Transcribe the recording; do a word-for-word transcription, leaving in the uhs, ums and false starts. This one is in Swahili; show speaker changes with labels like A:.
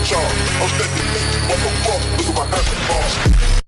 A: charge. I'm stepping in, what the fuck, look at my hands.